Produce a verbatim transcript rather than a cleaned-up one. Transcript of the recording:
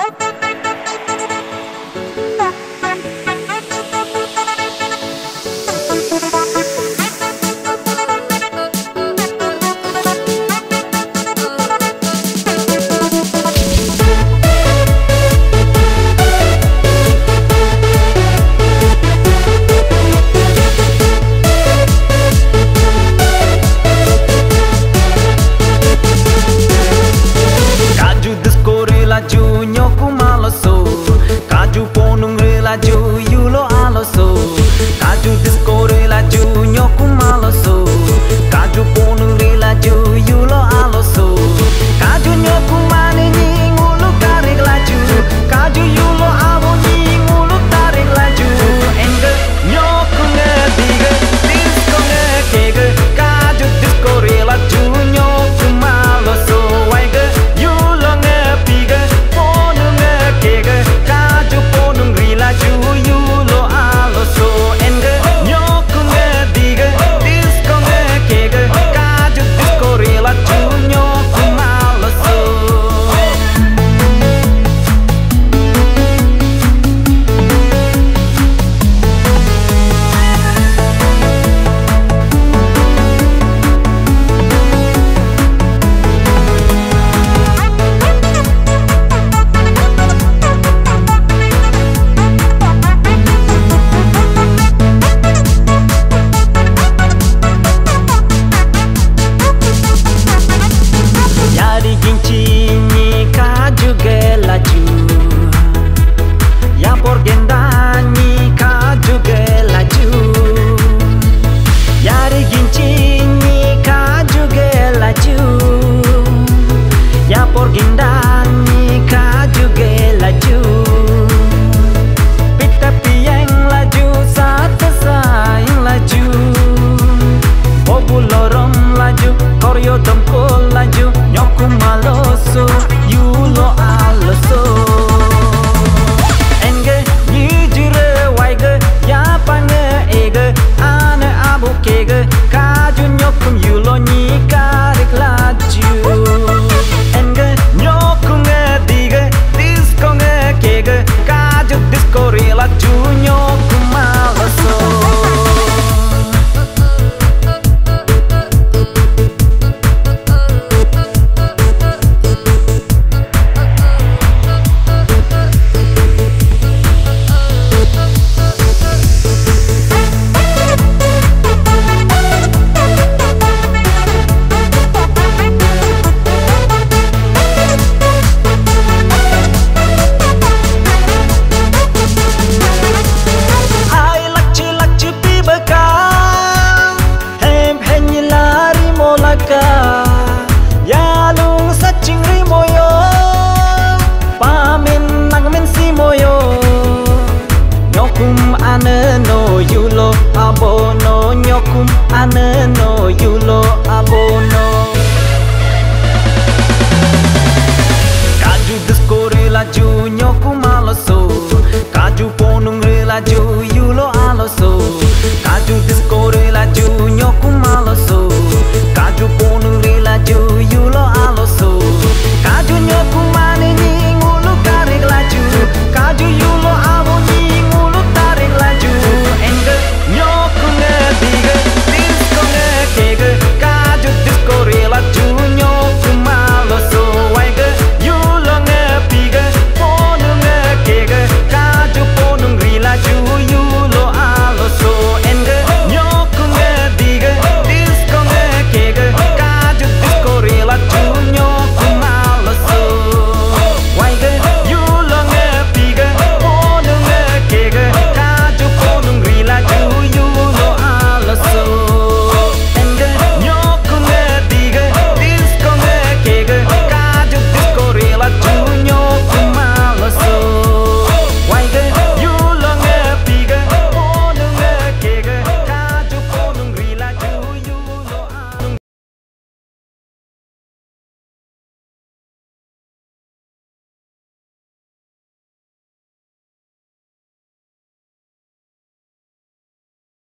laju yulo aloso kaju disco re laju nyoku maloso kaju ponu re laju yulo aloso kaju nyoku mane ni ngulu tarik laju kaju yulo abo ni ngulu tarik laju enge nyoku ngediga disco ngekege kaju disco re laju nyoku maloso waige yulo ngepiga ponu ngekege kaju ponu re laju yulo aloso enge nyoku ngediga disco ngekege kaju disco re laju nyoku maloso. Yari gincini kaju gelaju ya porgendani kaju gelaju Yari gincini kaju gelaju ya porgendani kaju gelaju Pita pieng laju satu sayang laju Bobu lorong laju koryo dongkol laju nyoku mal